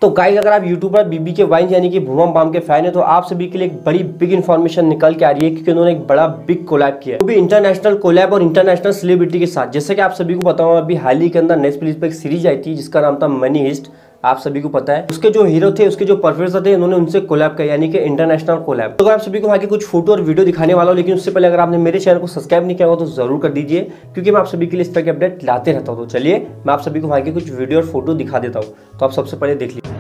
तो गाइस, अगर आप यूट्यूबर बीबी के वाइन्स यानी कि भूमम बाम के फैन है तो आप सभी के लिए एक बड़ी बिग इन्फॉर्मेशन निकल के आ रही है, क्योंकि उन्होंने एक बड़ा बिग कोलैब किया है, वो भी इंटरनेशनल कोलैब और इंटरनेशनल सेलिब्रिटी के साथ। जैसे कि आप सभी को पता होगा, अभी हाल ही के अंदर नेटफ्लिक्स पे एक सीरीज आई थी जिसका नाम था मनी हिस्ट, आप सभी को पता है। उसके जो हीरो थे, उसके जो प्रोफेसर थे, उन्होंने उनसे कोलैब किया, यानी कि इंटरनेशनल कोलैब। तो आप सभी को आगे कुछ फोटो और वीडियो दिखाने वाला हूं, लेकिन उससे पहले अगर आपने मेरे चैनल को सब्सक्राइब नहीं किया हो तो जरूर कर दीजिए, क्योंकि मैं आप सभी के लिए इस तरह के अपडेट लाते रहता हूं। तो चलिए मैं आप सभी को आगे कुछ वीडियो और फोटो दिखा देता हूँ, तो आप सबसे पहले देख लीजिए।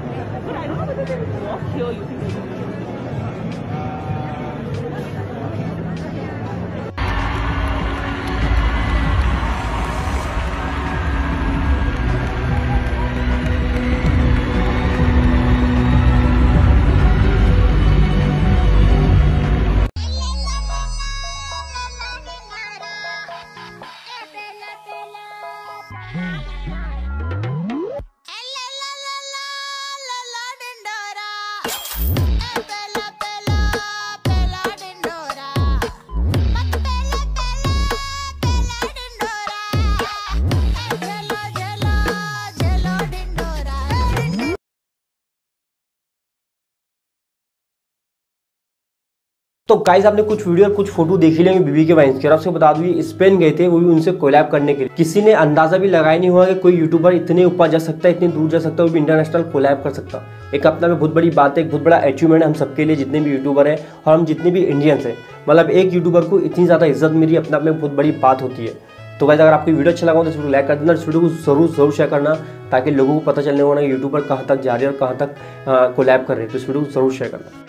तो गाइस, आपने कुछ वीडियो और कुछ फोटो देख ही लेंगे बीबी के वाइन्स के, और आपसे बता दूं ये स्पेन गए थे, वो भी उनसे कोलैब करने के लिए। किसी ने अंदाजा भी लगाया नहीं हुआ कि कोई यूट्यूबर इतने ऊपर जा सकता है, इतनी दूर जा सकता है, वो भी इंटरनेशनल कोलैब कर सकता है। एक अपना में बहुत बड़ी बात है, एक बहुत बड़ा अचीवमेंट है हम सबके लिए, जितने भी यूट्यूबर है और हम जितने भी इंडियंस हैं। मतलब एक यूट्यूबर को इतनी ज़्यादा इज्जत मिली, अपने आप में बहुत बड़ी बात होती है। तो गाइस, अगर आपको वीडियो अच्छा लगा हो तो इस वीडियो को लाइक कर देना, इस वीडियो को जरूर शेयर करना, ताकि लोगों को पता चलने वाला यूट्यूबर कहाँ तक जा रहे हैं और कहाँ तक कोलैब कर रहे हैं। तो इस वीडियो को जरूर शेयर करना।